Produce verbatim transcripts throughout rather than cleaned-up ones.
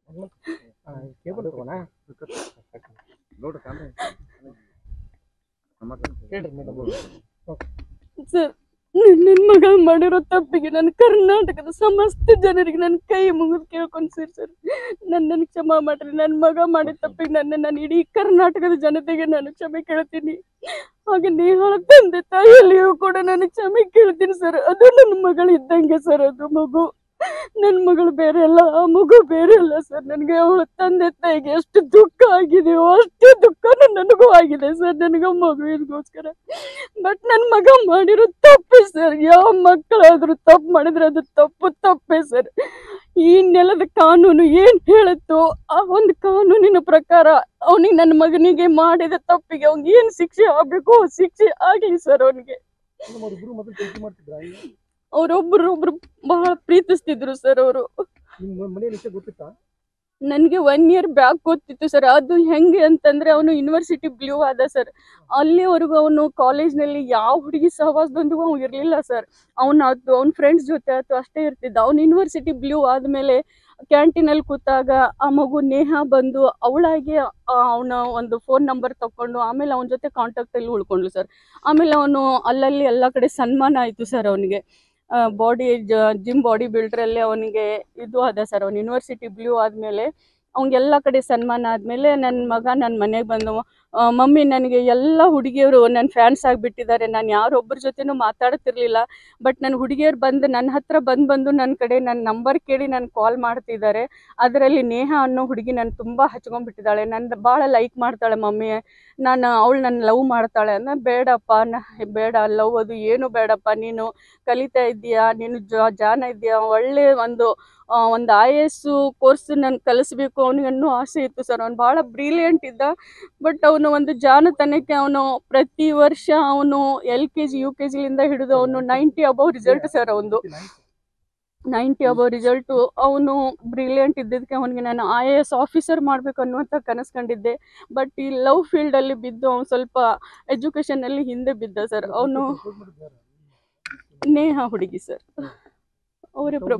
Cable ತಗೋಣ sir ನನ್ನ ಮಗ ಮಾಡಿರೋ ತಪ್ಪಿಗೆ ನನ್ನ ಕರ್ನಾಟಕದ ಸಮಸ್ತ ಜನರಿಗೆ ನನ್ನ ಕೈ ಮುಗಿದು ಕೇಳ್ಕೊಂಡ್ಸಿರ್ ಸರ್ ನನ್ನನ್ನು ಕ್ಷಮಾ ಮಾಡ್ರಿ. ನನ್ನ ಮಗ ಮಾಡಿದ ತಪ್ಪಿಗೆ ನನ್ನ ನಾನು ಇಡೀ ಕರ್ನಾಟಕದ ಜನತೆಗೆ ನಾನು ಕ್ಷಮೆ ಕೇಳ್ತೀನಿ. ಹಾಗೆ ನೇಹಾಳ ತಂದೆ ತಾಯಿಯಲ್ಲಿಯೂ ಕೂಡ ನಾನು ಕ್ಷಮೆ ಕೇಳ್ತೀನಿ ಸರ್. ಅದು ನನ್ನ ಮಗಳು ಇದ್ದಂಗೆ ಸರ್. ಅದು ಮಗು ನನ್ನ ಮಗಳು ಬೇರೆ ಅಲ್ಲ, ಆ ಮಗು ಬೇರೆ ಅಲ್ಲ ಸರ್. ನನಗೆ ಅವಳ ತಂದೆ ತಾಯಿಗೆ ಎಷ್ಟು ದುಃಖ ಆಗಿದೆಯೋ ಅಷ್ಟೇ ದುಃಖ ನನಗೂ ಆಗಿದೆ ಸರ್, ನನಗೆ ಮಗುವಿಗೋಸ್ಕರ. ಬಟ್ ನನ್ನ ಮಗ ಮಾಡಿರೋ ತಪ್ಪೆ ಸರ್. ಯಾವ ಮಕ್ಕಳಾದ್ರೂ ತಪ್ಪು ಮಾಡಿದ್ರೆ ಅದು ತಪ್ಪು ತಪ್ಪೆ ಸರ್. ಈ ನೆಲದ ಕಾನೂನು ಏನ್ ಹೇಳುತ್ತೋ ಆ ಒಂದು ಕಾನೂನಿನ ಪ್ರಕಾರ ಅವನಿಗೆ, ನನ್ನ ಮಗನಿಗೆ ಮಾಡಿದ ತಪ್ಪಿಗೆ ಅವ್ನಿಗೆ ಏನ್ ಶಿಕ್ಷೆ ಆಗ್ಬೇಕು ಶಿಕ್ಷೆ ಆಗ್ಲಿ ಸರ್. ಅವನಿಗೆ ಅವ್ರೊಬ್ರು ಒಬ್ರು ಬಹಳ ಪ್ರೀತಿಸ್ತಿದ್ರು ಸರ್. ಅವರು ನನ್ಗೆ ಒನ್ ಇಯರ್ ಬ್ಯಾಕ್ ಗೊತ್ತಿತ್ತು ಸರ್. ಅದು ಹೆಂಗೆ ಅಂತಂದ್ರೆ ಅವನು ಯೂನಿವರ್ಸಿಟಿ ಬ್ಲೂ ಆದ ಸರ್. ಅಲ್ಲಿವರೆಗೂ ಅವನು ಕಾಲೇಜ್ನಲ್ಲಿ ಯಾವ ಹುಡುಗಿ ಸಹವಾಸದೊಂದಿಗೂ ಅವ್ನು ಇರಲಿಲ್ಲ ಸರ್. ಅವನು ಅದು ಅವ್ನ ಫ್ರೆಂಡ್ಸ್ ಜೊತೆ ಆಯ್ತು ಅಷ್ಟೇ ಇರ್ತಿದ್ದ. ಅವ್ನು ಯೂನಿವರ್ಸಿಟಿ ಬ್ಲೂ ಆದಮೇಲೆ ಕ್ಯಾಂಟೀನಲ್ಲಿ ಕೂತಾಗ ಆ ಮಗು ನೇಹ ಬಂದು ಅವಳಾಗಿ ಅವನ ಒಂದು ಫೋನ್ ನಂಬರ್ ತಗೊಂಡು ಆಮೇಲೆ ಅವನ ಜೊತೆ ಕಾಂಟ್ಯಾಕ್ಟಲ್ಲಿ ಉಳ್ಕೊಂಡ್ಲು ಸರ್. ಆಮೇಲೆ ಅವನು ಅಲ್ಲಲ್ಲಿ ಎಲ್ಲ ಕಡೆ ಸನ್ಮಾನ ಆಯಿತು ಸರ್. ಅವನಿಗೆ ಬಾಡಿ ಜಿಮ್ ಬಾಡಿ ಬಿಲ್ಡ್ರಲ್ಲಿ ಅವನಿಗೆ ಇದು ಅದ ಸರ್. ಅವ್ನು ಯೂನಿವರ್ಸಿಟಿ ಬ್ಲೂ ಆದಮೇಲೆ ಅವ್ನಿಗೆಲ್ಲ ಕಡೆ ಸನ್ಮಾನ ಆದಮೇಲೆ ನನ್ನ ಮಗ ನನ್ನ ಮನೆಗೆ ಬಂದು, ಮಮ್ಮಿ ನನಗೆ ಎಲ್ಲ ಹುಡುಗಿಯರು ನನ್ನ ಫ್ಯಾನ್ಸ್ ಆಗಿಬಿಟ್ಟಿದ್ದಾರೆ, ನಾನು ಯಾರೊಬ್ಬರ ಜೊತೆನೂ ಮಾತಾಡ್ತಿರ್ಲಿಲ್ಲ, ಬಟ್ ನನ್ನ ಹುಡುಗಿಯರು ಬಂದು ನನ್ನ ಹತ್ರ ಬಂದು ಬಂದು ನನ್ನ ಕಡೆ ನನ್ನ ನಂಬರ್ ಕೇಳಿ ನಾನು ಕಾಲ್ ಮಾಡ್ತಿದ್ದಾರೆ. ಅದರಲ್ಲಿ ನೇಹ ಅನ್ನೋ ಹುಡುಗಿ ನಾನು ತುಂಬ ಹಚ್ಕೊಂಡ್ಬಿಟ್ಟಿದ್ದಾಳೆ, ನನ್ನ ಭಾಳ ಲೈಕ್ ಮಾಡ್ತಾಳೆ ಮಮ್ಮಿ, ನಾನು ಅವಳು ನನ್ನ ಲವ್ ಮಾಡ್ತಾಳೆ. ಅನ್ನ ಬೇಡಪ್ಪ, ನ ಬೇಡ ಲವ್ ಅದು ಏನು ಬೇಡಪ್ಪ, ನೀನು ಕಲಿತಾ ಇದ್ದೀಯಾ, ನೀನು ಜಾನ ಇದೆಯಾ, ಒಳ್ಳೆ ಒಂದು ಒಂದು ಐ ಎ ಎಸ್ ಕೋರ್ಸ್ ನಾನು ಕಲಿಸ್ಬೇಕು ಅವನಿಗೆ ಅನ್ನೋ ಆಸೆ ಇತ್ತು ಸರ್. ಅವ್ನು ಭಾಳ ಬ್ರಿಲಿಯಂಟ್ ಇದ್ದ. ಬಟ್ ಅವನು ಒಂದು ಜಾಣತನಕ್ಕೆ ಅವನು ಪ್ರತಿ ವರ್ಷ ಅವನು L K G U K ಜಿಲಿಂದ ಹಿಡಿದು ಅವನು ನೈಂಟಿ ಅಬೌವ್ ರಿಸಲ್ಟ್ ಸರ್. ಅವನು ನೈಂಟಿ ಅಬೌವ್ ರಿಸಲ್ಟು. ಅವನು ಬ್ರಿಲಿಯಂಟ್ ಇದ್ದಿದ್ದಕ್ಕೆ ಅವನಿಗೆ ನಾನು ಐ ಎ ಎಸ್ ಆಫೀಸರ್ ಮಾಡಬೇಕು ಅನ್ನುವಂಥ ಕನಸ್ಕೊಂಡಿದ್ದೆ. ಬಟ್ ಈ ಲವ್ ಫೀಲ್ಡಲ್ಲಿ ಬಿದ್ದು ಅವ್ನು ಸ್ವಲ್ಪ ಎಜುಕೇಷನಲ್ಲಿ ಹಿಂದೆ ಬಿದ್ದ ಸರ್. ಅವನು ನೇಹ ಹುಡುಗಿ ಸರ್. ಅವರಿಬ್ಬರು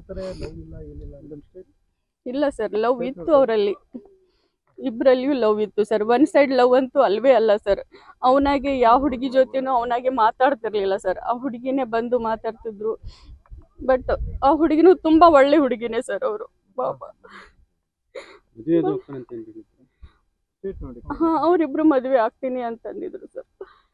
ಇಲ್ಲ ಸರ್, ಲವ್ ಇತ್ತು ಅವರಲ್ಲಿ, ಇಬ್ಬರಲ್ಲಿಯೂ ಲವ್ ಇತ್ತು ಸರ್. ಒನ್ ಸೈಡ್ ಲವ್ ಅಂತೂ ಅಲ್ವೇ ಅಲ್ಲ ಸರ್. ಅವನಾಗೆ ಯಾವ ಹುಡುಗಿ ಜೊತೆನೂ ಅವನಾಗೆ ಮಾತಾಡ್ತಿರ್ಲಿಲ್ಲ ಸರ್. ಆ ಹುಡುಗಿನೇ ಬಂದು ಮಾತಾಡ್ತಿದ್ರು. ಬಟ್ ಆ ಹುಡುಗಿನೂ ತುಂಬಾ ಒಳ್ಳೆ ಹುಡುಗಿನೇ ಸರ್. ಅವರು ಬಾಬಾ ಹಾ ಅವರಿಬ್ರು ಮದುವೆ ಆಗ್ತೀನಿ ಅಂತಂದಿದ್ರು ಸರ್.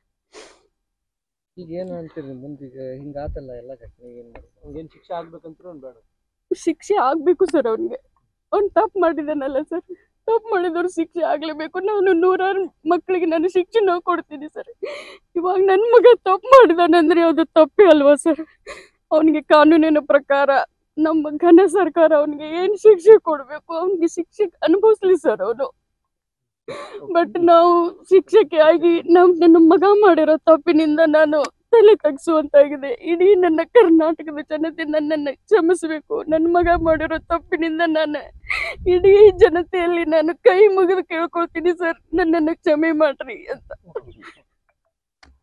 ಈಗ ಏನು ಅಂತೀರಿ ಮುಂದಿಗೆ ಹಿಂಗಾತಲ್ಲ ಎಲ್ಲ ಘಟನೆ, ಏನು ಮಾಡಿ ಏನು ಶಿಕ್ಷೆ ಆಗ್ಬೇಕಂತ ಬೇಡ? ಶಿಕ್ಷೆ ಆಗ್ಬೇಕು ಸರ್. ಅವ್ನಿಗೆ ಅವ್ನು ತಪ್ಪು ಮಾಡಿದಾನಲ್ಲ ಸರ್, ತಪ್ಪು ಮಾಡಿದವ್ರು ಶಿಕ್ಷೆ ಆಗ್ಲೇಬೇಕು. ನಾನು ನೂರಾರು ಮಕ್ಕಳಿಗೆ ನಾನು ಶಿಕ್ಷೆ ನಾವು ಕೊಡ್ತೀನಿ ಸರ್. ಇವಾಗ ನನ್ನ ಮಗ ತಪ್ಪು ಮಾಡಿದಾನಂದ್ರೆ ಅದು ತಪ್ಪೇ ಅಲ್ವಾ ಸರ್. ಅವನಿಗೆ ಕಾನೂನಿನ ಪ್ರಕಾರ ನಮ್ಮ ಘನ ಸರ್ಕಾರ ಅವನಿಗೆ ಏನು ಶಿಕ್ಷೆ ಕೊಡಬೇಕು ಅವನಿಗೆ ಶಿಕ್ಷೆ ಅನುಭವಿಸ್ಲಿ ಸರ್ ಅವನು. ಬಟ್ ನಾವು ಶಿಕ್ಷಕಿ ಆಗಿ ನಮ್ ನನ್ನ ಮಗ ಮಾಡಿರೋ ತಪ್ಪಿನಿಂದ ನಾನು ತಲೆ ತಗ್ಸುವಂತಾಗಿದೆ. ಇಡೀ ನನ್ನ ಕರ್ನಾಟಕದ ಜನತೆ ನನ್ನನ್ನು ಕ್ಷಮಿಸಬೇಕು. ನನ್ನ ಮಗ ಮಾಡಿರೋ ತಪ್ಪಿನಿಂದ ನಾನು ಇಡೀ ಜನತೆಯಲ್ಲಿ ನಾನು ಕೈ ಮುಗಿದು ಕೇಳ್ಕೊಳ್ತೀನಿ ಸರ್, ನನ್ನನ್ನು ಕ್ಷಮೆ ಮಾಡ್ರಿ ಅಂತ.